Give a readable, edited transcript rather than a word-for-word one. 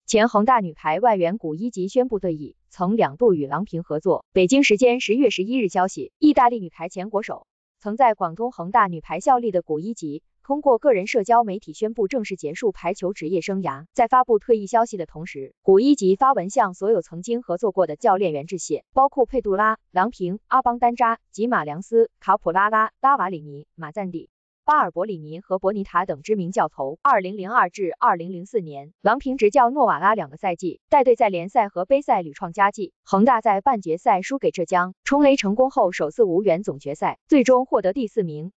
前恒大女排外援古伊吉宣布退役，曾2度与郎平合作。北京时间10月11日消息，意大利女排前国手，曾在广东恒大女排效力的古伊吉，通过个人社交媒体宣布正式结束排球职业生涯。在发布退役消息的同时，古伊吉发文向所有曾经合作过的教练员致谢，包括佩杜拉、郎平、阿邦丹扎、吉马良斯、卡普拉拉、拉瓦里尼、马赞蒂、巴尔博里尼和博尼塔等知名教头。2002至2004年，郎平执教诺瓦拉2个赛季，带队在联赛和杯赛屡创佳绩。恒大在半决赛输给浙江，冲雷成功后首次无缘总决赛，最终获得第4名。